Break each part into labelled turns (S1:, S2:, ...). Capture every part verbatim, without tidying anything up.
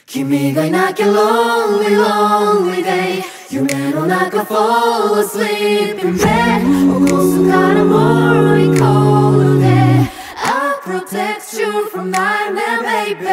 S1: 君がいなきゃ lonely lonely day 夢の中 fall asleep in bed 起こすから morning call day I'll protect you from nightmare baby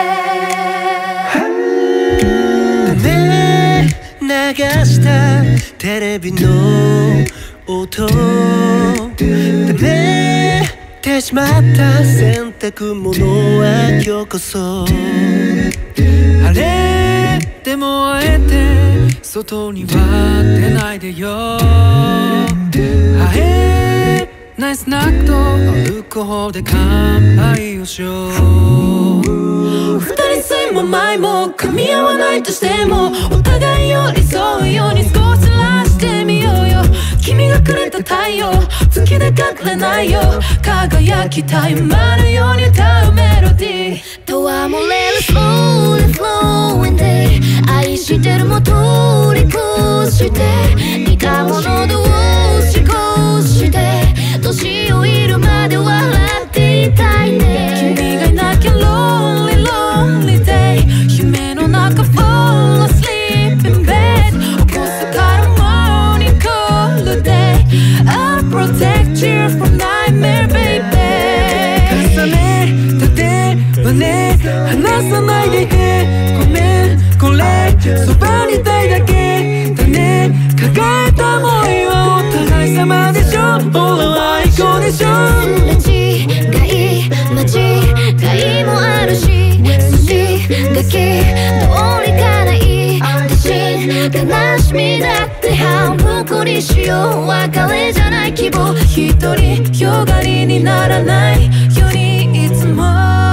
S2: ねえ流したテレビの音食べてしまった洗濯物は今日こそ晴れでもあえて外には出ないでよはえナイスナックとアルコールで乾杯をしよう
S1: 二人酸いも前も噛み合わないとしてもお互い寄り添うように少しずらしてみようよ君がくれた太陽月で隠れないよ輝きたいまるように歌うメロディーとはもれる slowly flowing day 愛してるも通り越して似たもの同士こして年老いるまで笑っていたいね君がいなきゃ lonely lonely day 夢の中 fall asleep in bed 起こすから morning call day I'll protect you from nightmare baby
S2: 重ねた手はね離さないでごめんこれそばにいたいだけだね抱えた想いはお互い様でしょほら愛子でしょ
S1: すれ違い間違いもあるし筋書き通りかない自信悲しみだって半分こにしよう別れじゃない希望一人よがりにならないようにいつも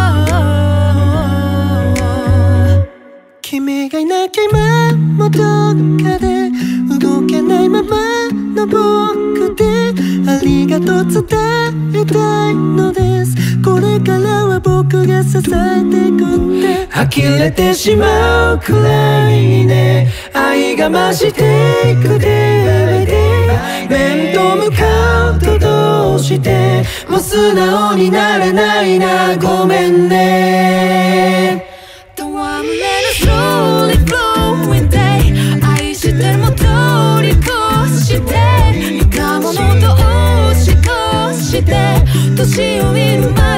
S2: 君がいなきゃ今もどっかで動けないままの僕でありがとう伝えたいのですこれからは僕が支えてくって呆れてしまうくらいにね愛が増していくで面と向かうとどうしてもう素直になれないなごめんね
S1: I'm let slowly flowing day 愛してるも通り越して似たものと押し越して年を見る前